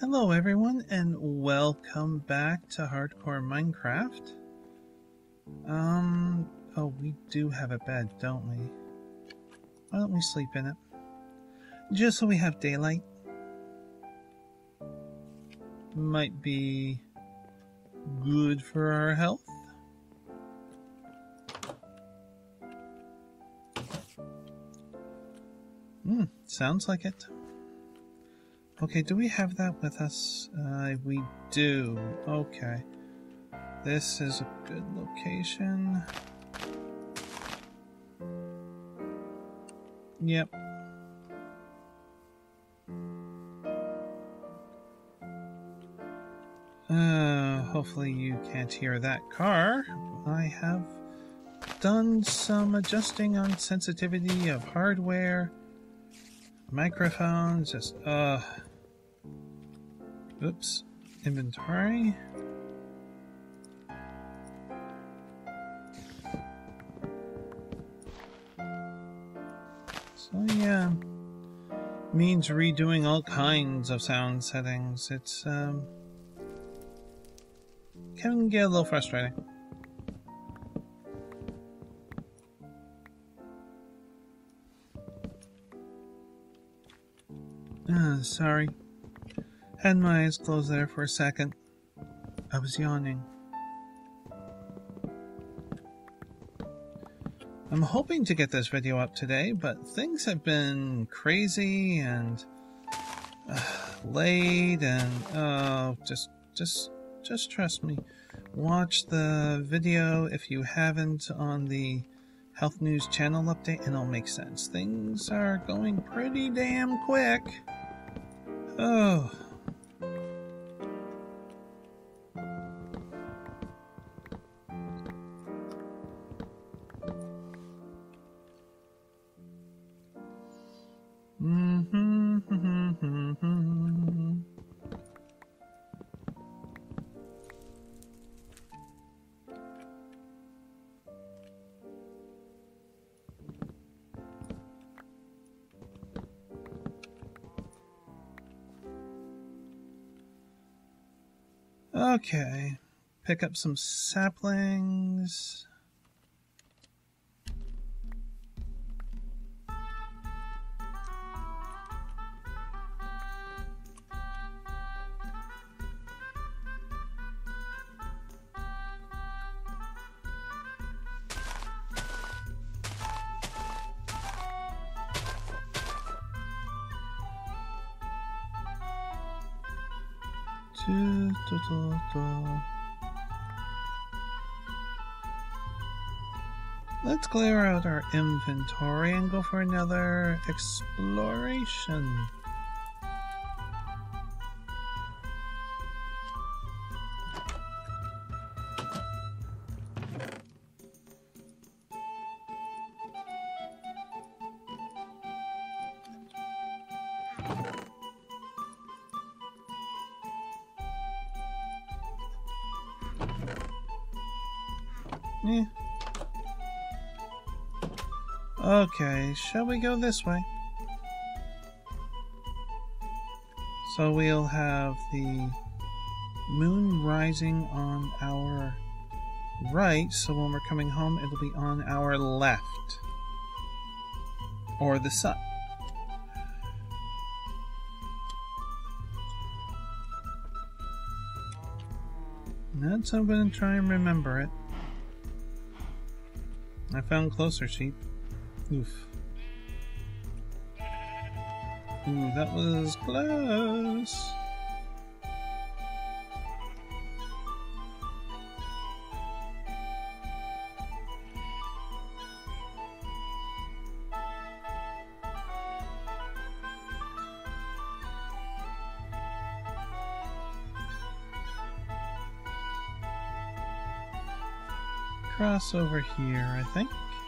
Hello everyone and welcome back to Hardcore Minecraft. Oh, we do have a bed, don't we? Why don't we sleep in it? Just so we have daylight. Might be good for our health. Sounds like it. Okay, do we have that with us? We do. Okay. This is a good location. Yep. Hopefully you can't hear that car. I have done some adjusting on sensitivity of hardware. Microphones, just, oops, inventory. So yeah, means redoing all kinds of sound settings. It's, can get a little frustrating. Sorry. Had my eyes closed there for a second. I was yawning. I'm hoping to get this video up today, but things have been crazy and late and just trust me. Watch the video if you haven't on the Health News channel update and it'll make sense. Things are going pretty damn quick. Oh. Okay, pick up some saplings. Let's clear out our inventory and go for another exploration. Yeah. Okay, shall we go this way? So we'll have the moon rising on our right, so when we're coming home it'll be on our left. Or the sun. That's how I'm going to try and remember it. I found closer sheep. Oof. Ooh, that was close. Cross over here, I think.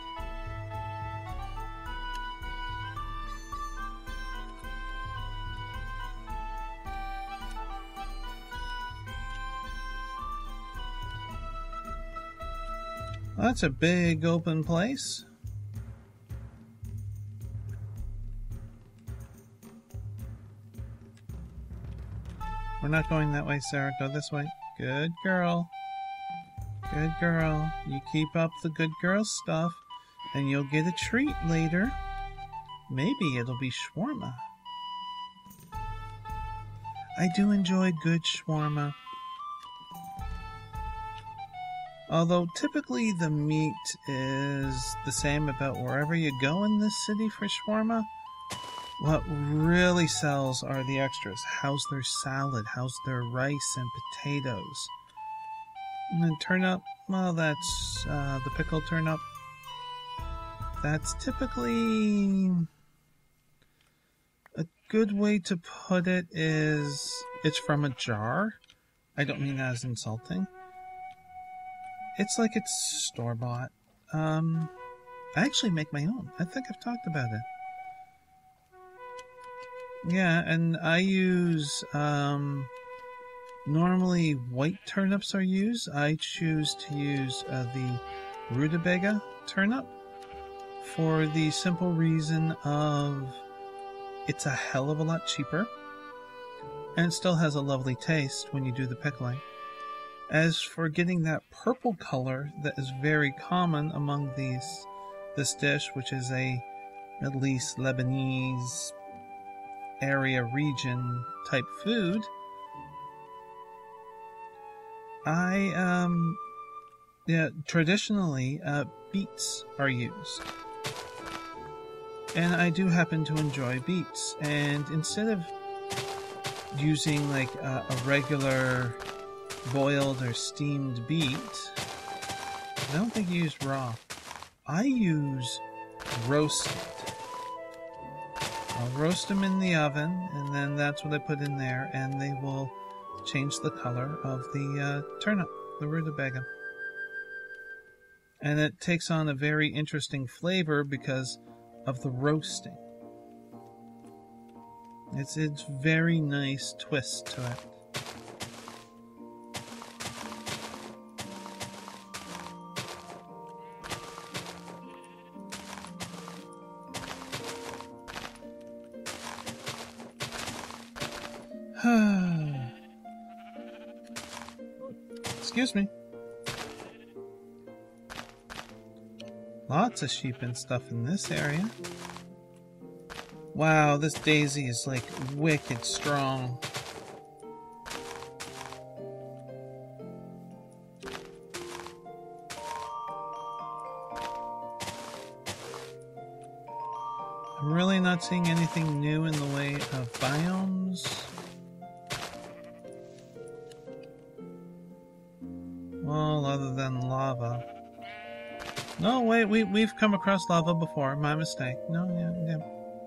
That's a big open place. We're not going that way, Sarah. Go this way. Good girl. Good girl. You keep up the good girl stuff, and you'll get a treat later. Maybe it'll be shawarma. I do enjoy good shawarma. Although typically the meat is the same about wherever you go in this city for shawarma, what really sells are the extras. How's their salad? How's their rice and potatoes? And then turnip, well, that's the pickled turnip. That's typically... A good way to put it is it's from a jar. I don't mean that as insulting. It's like it's store-bought. I actually make my own. I think I've talked about it. Yeah, and I use, normally white turnips are used. I choose to use the rutabaga turnip for the simple reason of it's a hell of a lot cheaper, and it still has a lovely taste when you do the pickling. As for getting that purple color that is very common among this dish, which is a Middle East Lebanese area region type food, traditionally beets are used. And I do happen to enjoy beets, and instead of using like a regular boiled or steamed beet, I don't think you use raw. I use roasted. I'll roast them in the oven, and then that's what I put in there, and they will change the color of the turnip, the rutabaga. And it takes on a very interesting flavor because of the roasting. It's very nice twist to it. Excuse me. Lots of sheep and stuff in this area. Wow, this daisy is like wicked strong. I'm really not seeing anything new in the way of biomes. Well, other than lava. No, wait, we've come across lava before. My mistake. No, yeah.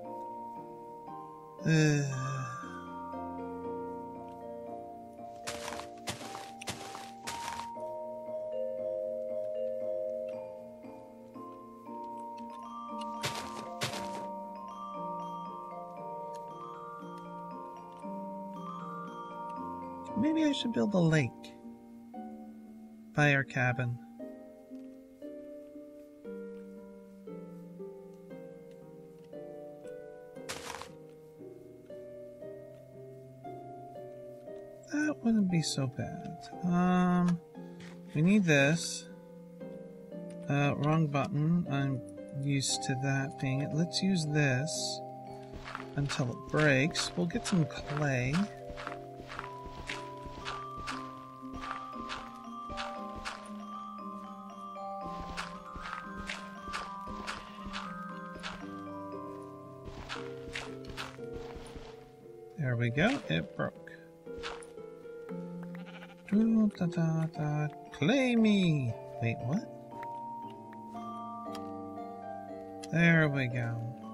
Maybe I should build a lake by our cabin. That wouldn't be so bad. We need this. Wrong button. I'm used to that being it. Let's use this until it breaks. We'll get some clay. There we go. It broke. Clay me! Wait, what? There we go.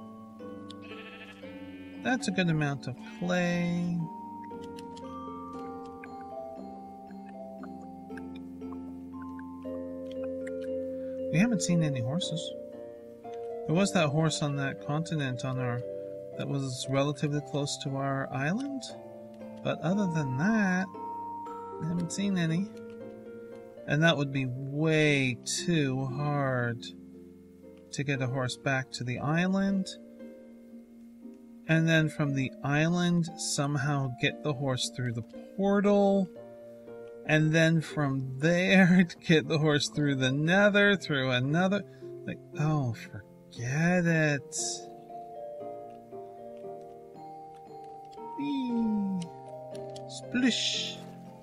That's a good amount of clay. We haven't seen any horses. There was that horse on that continent on our that was relatively close to our island, but other than that, I haven't seen any. And that would be way too hard to get a horse back to the island. And then from the island, somehow get the horse through the portal. And then from there, get the horse through the nether, through another. Like, oh, forget it. Whee! Splish!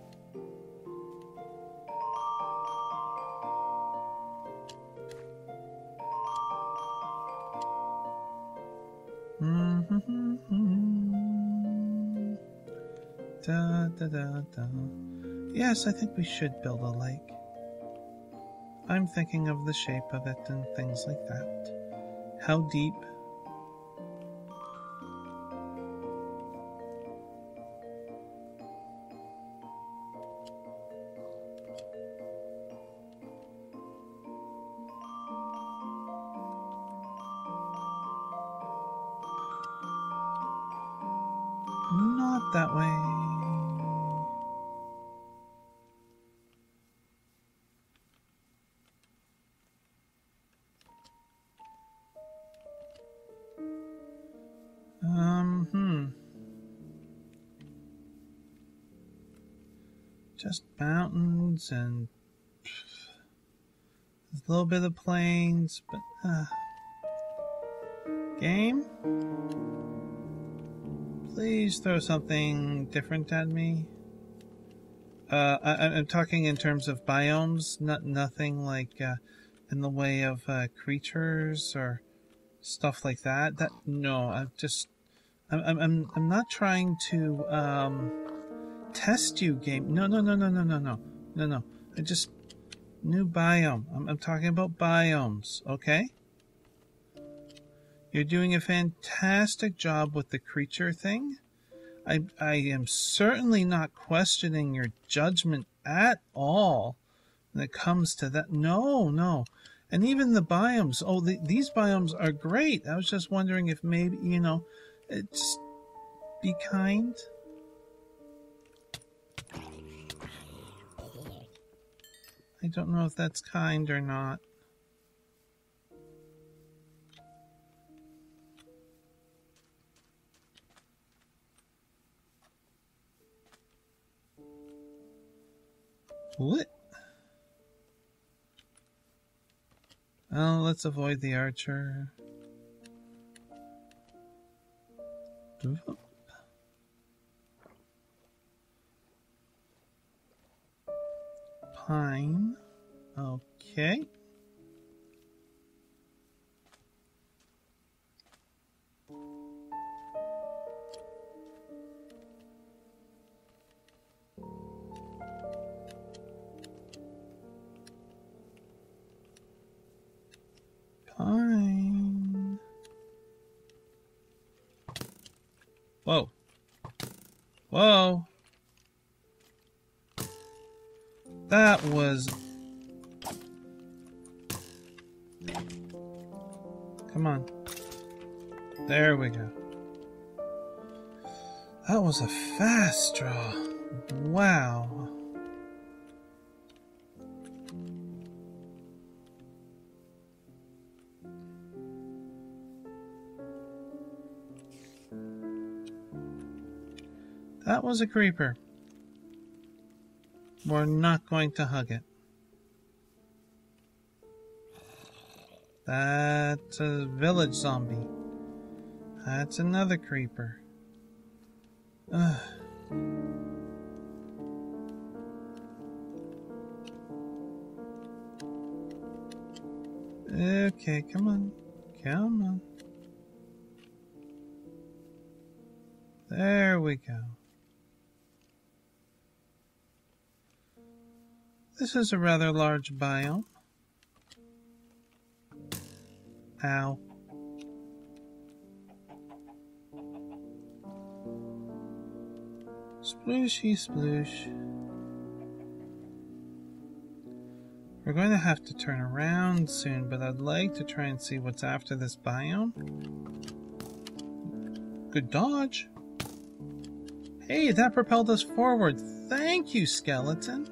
Da, da, da, da. Yes, I think we should build a lake. I'm thinking of the shape of it and things like that. How deep? Not that way. Just mountains and a little bit of plains, but game? Please throw something different at me. I'm talking in terms of biomes, nothing like in the way of creatures or stuff like that. No, I'm not trying to test you, game. No. I just new biome. I'm talking about biomes, okay? You're doing a fantastic job with the creature thing. I am certainly not questioning your judgment at all when it comes to that. No. And even the biomes. Oh, these biomes are great. I was just wondering if maybe, just be kind. I don't know if that's kind or not. What? Oh, let's avoid the archer. Pine. Okay. Pine. Whoa. That was... Come on. There we go. That was a fast draw. Wow. That was a creeper. We're not going to hug it. That's a village zombie. That's another creeper. Ugh. Okay, come on. There we go. This is a rather large biome. Ow. Splooshy sploosh. We're going to have to turn around soon, but I'd like to try and see what's after this biome. Good dodge. Hey, that propelled us forward. Thank you, skeleton.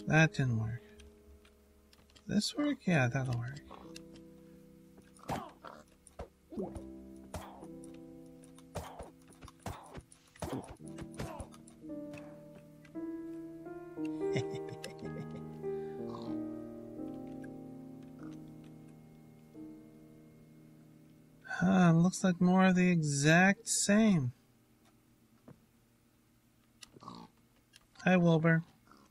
That didn't work. This work? Yeah, that'll work. Looks like more of the exact same. Hi, Wilbur.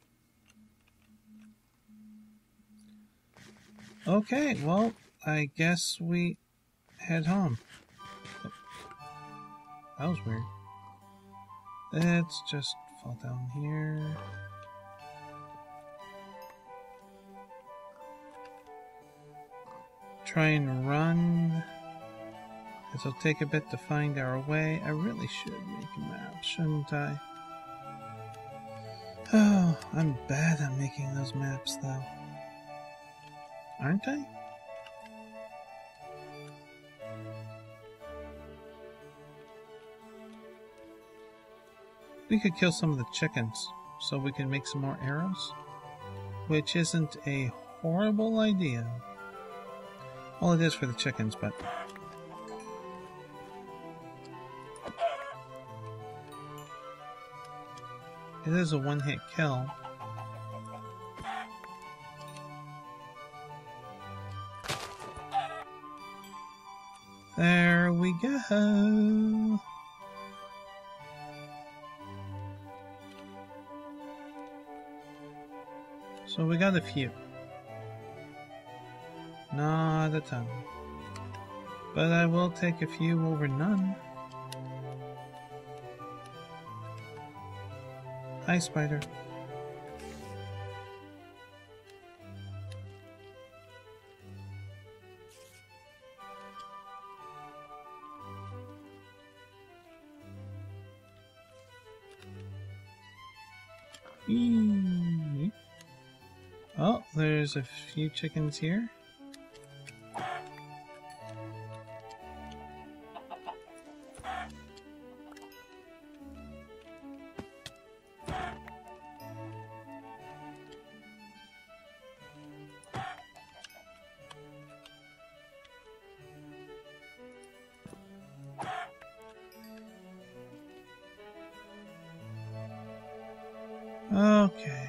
Okay, well, I guess we head home. Oh, that was weird. Let's just fall down here. Try and run. It'll take a bit to find our way. I really should make a map, shouldn't I? Oh, I'm bad at making those maps, though. Aren't I? We could kill some of the chickens, so we can make some more arrows. Which isn't a horrible idea. Well, it is for the chickens, but... it is a one-hit kill. There we go. So we got a few. Not a ton. But I will take a few over none. Hi, spider. Oh, there's a few chickens here. Okay.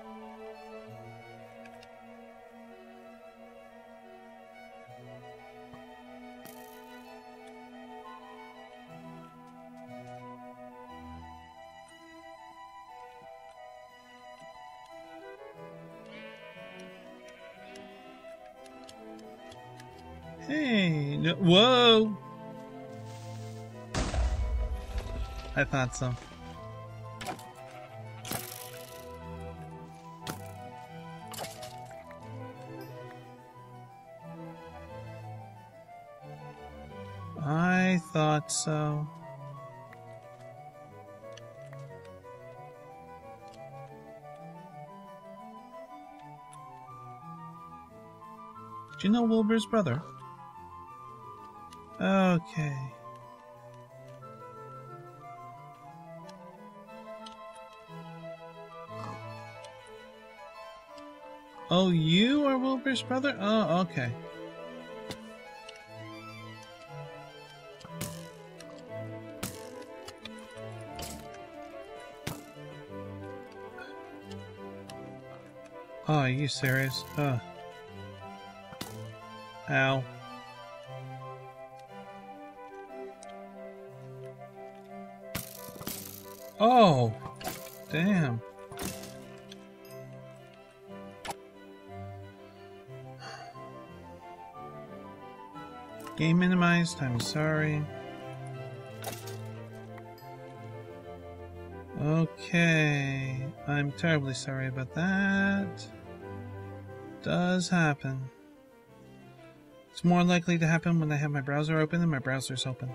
Hey, no, whoa! I thought so. I thought so. Do you know Wilbur's brother? Okay. Oh, you are Wilbur's brother? Oh, okay. Oh, are you serious? Ugh. Ow. Oh, damn. Game minimized, I'm sorry. Okay, I'm terribly sorry about that. Does happen. It's more likely to happen when I have my browser open and my browser's open.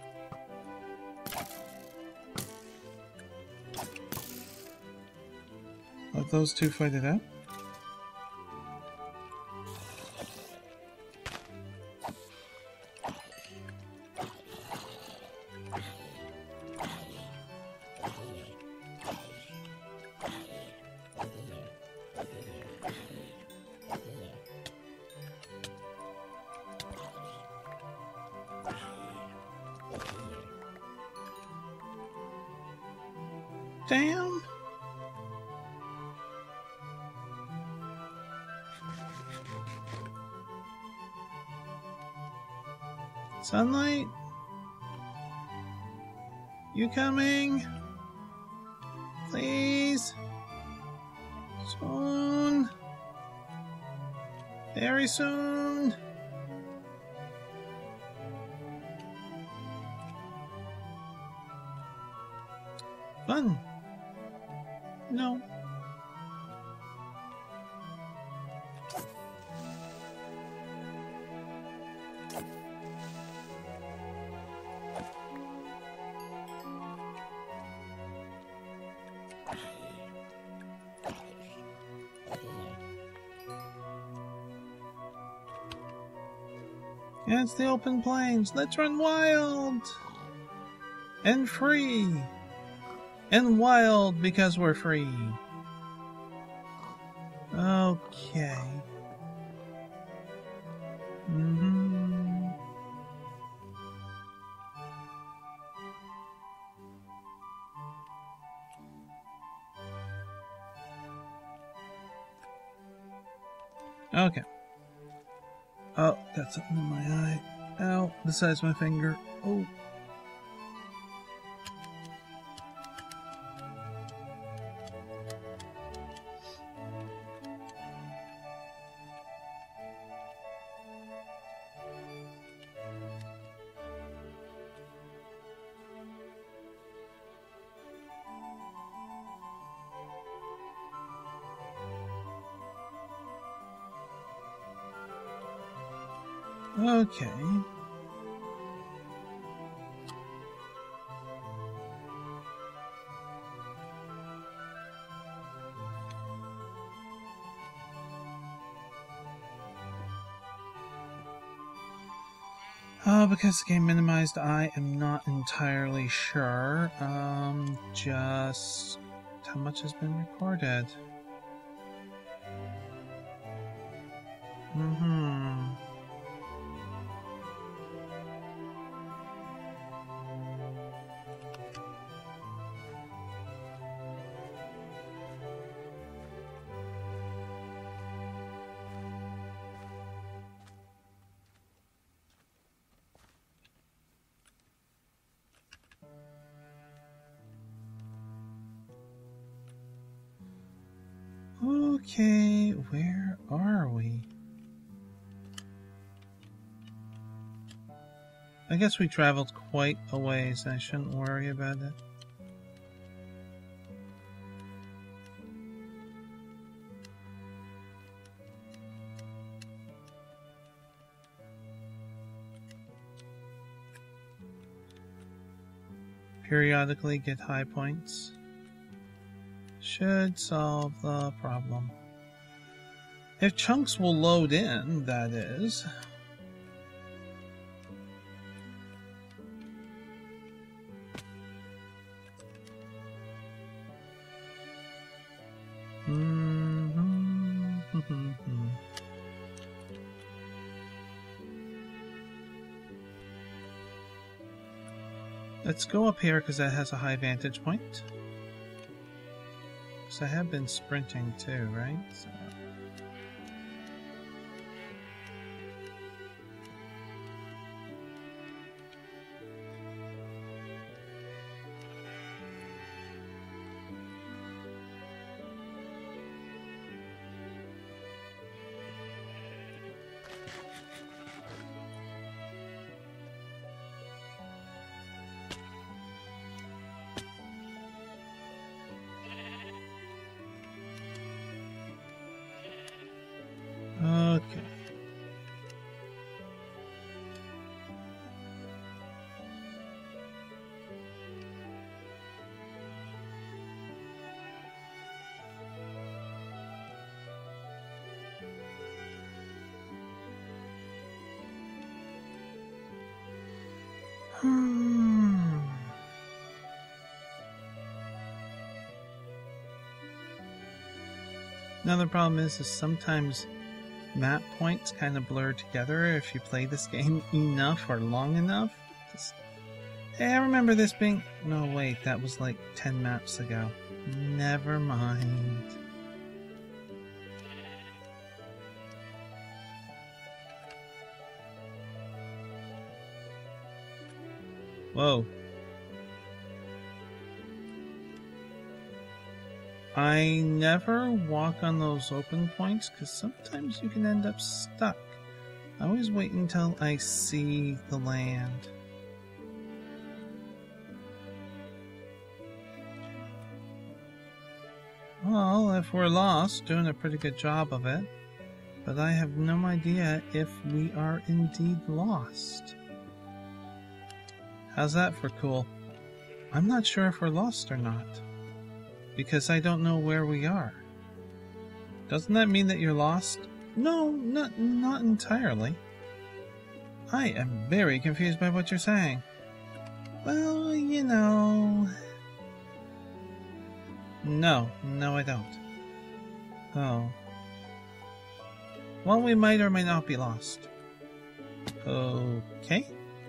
Let those two fight it out. down? Sunlight? You coming? Please? Soon? Very soon? Fun. No. Yeah, it's the open plains. Let's run wild and free. And wild because we're free. Okay. Okay. Oh, got something in my eye. Ow, besides my finger. Oh. Okay. Oh, because the game minimized, I am not entirely sure. Just how much has been recorded? Okay, where are we? I guess we traveled quite a ways. I shouldn't worry about it. Periodically get high points. Should solve the problem. If chunks will load in, that is. Let's go up here because that has a high vantage point. Because I have been sprinting too, right? So. Okay. Another problem is sometimes map points kind of blur together if you play this game enough or long enough. Hey, I remember this being... No, wait, that was like 10 maps ago. Never mind. Whoa. I never walk on those open points because sometimes you can end up stuck. I always wait until I see the land. Well, if we're lost, doing a pretty good job of it. But I have no idea if we are indeed lost. How's that for cool? I'm not sure if we're lost or not. Because I don't know where we are. Doesn't that mean that you're lost? No, not entirely. I am very confused by what you're saying. Well, you know... No, I don't. Oh. Well, we might or might not be lost. Okay.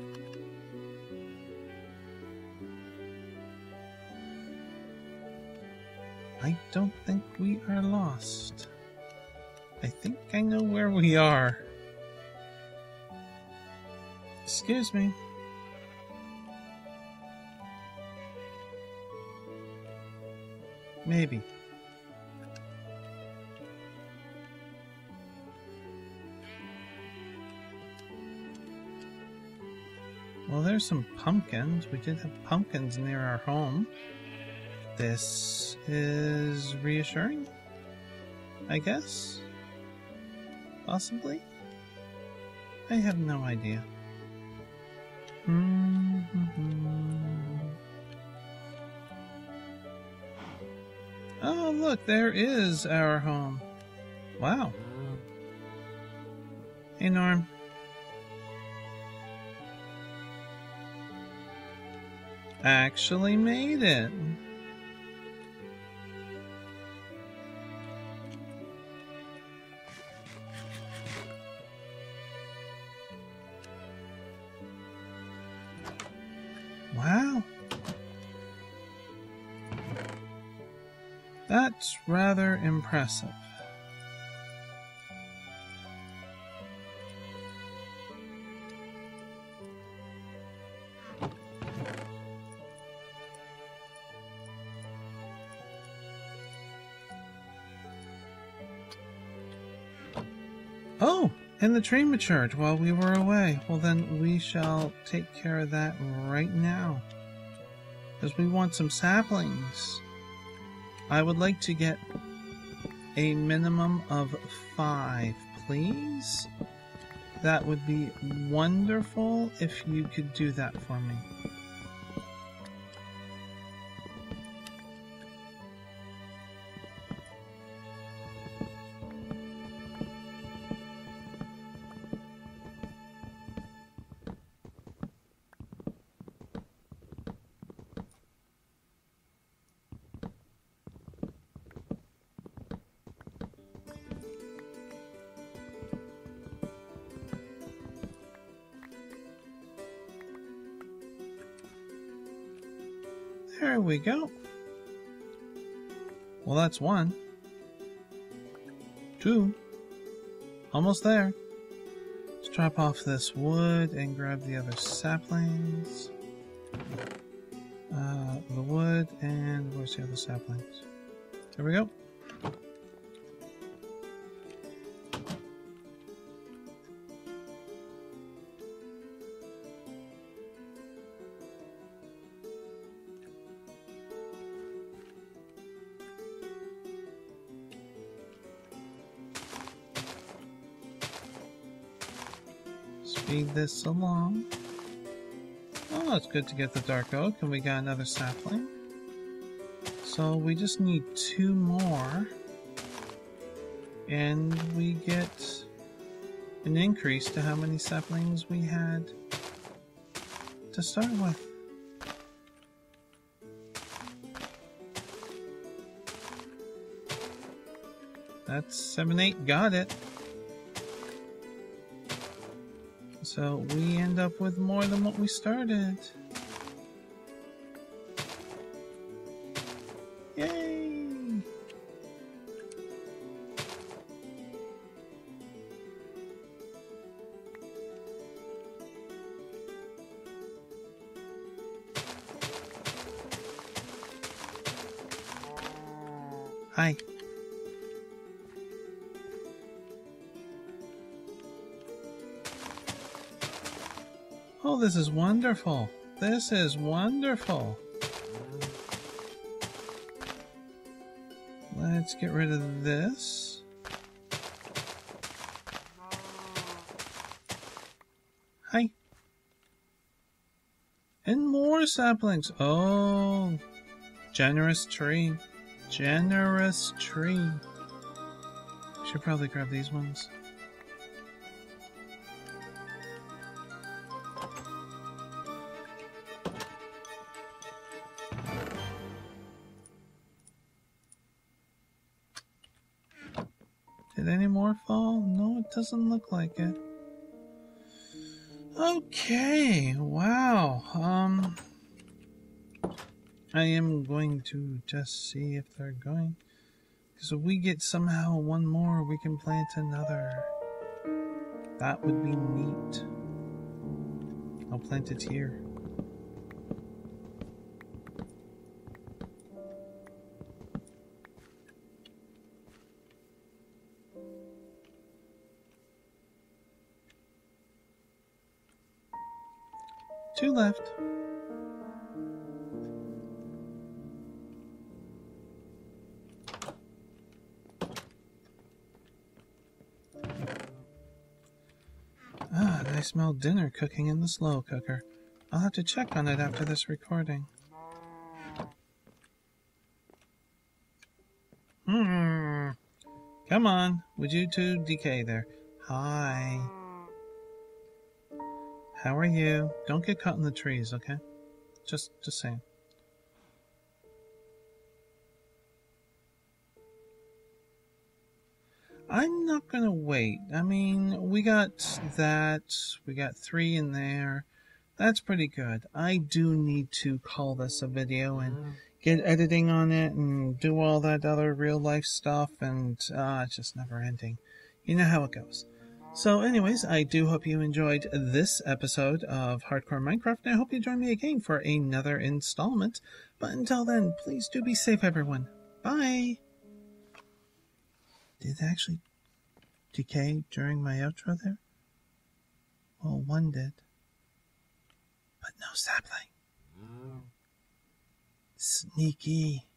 I don't think we are lost. I think I know where we are. Excuse me. Maybe. Well, there's some pumpkins. We did have pumpkins near our home. This is reassuring, I guess? Possibly? I have no idea. Oh, look, there is our home. Wow. Hey, Norm. Actually made it. Wow. That's rather impressive. Oh, and the tree matured while we were away. Well, then we shall take care of that right now. Because we want some saplings. I would like to get a minimum of 5, please. That would be wonderful if you could do that for me. There we go. Well, that's 1. 2. Almost there. Let's drop off this wood and grab the other saplings. The wood and where's the other saplings? There we go. Speed this along. Oh, it's good to get the dark oak, and we got another sapling. So we just need 2 more, and we get an increase to how many saplings we had to start with. That's 7, 8, got it. So we end up with more than what we started. Hi. Oh, this is wonderful. This is wonderful. Let's get rid of this. Hi. And more saplings. Oh, generous tree. Generous tree. Should probably grab these ones. Did any more fall? No, it doesn't look like it. Okay, wow. I am going to just see if they're going. Because if we get somehow one more, we can plant another. That would be neat. I'll plant it here. Two left. Ah, I smell dinner cooking in the slow cooker. I'll have to check on it after this recording. Come on, would you two decay there? Hi. How are you? Don't get caught in the trees, okay? Just saying. I'm not gonna wait. I mean, we got that. We got 3 in there. That's pretty good. I do need to call this a video and get editing on it and do all that other real life stuff, and it's just never ending. You know how it goes. So anyways, I do hope you enjoyed this episode of Hardcore Minecraft, and I hope you join me again for another installment. But until then, please do be safe, everyone. Bye! Did it actually decay during my outro there? Well, one did. But no sapling. Sneaky.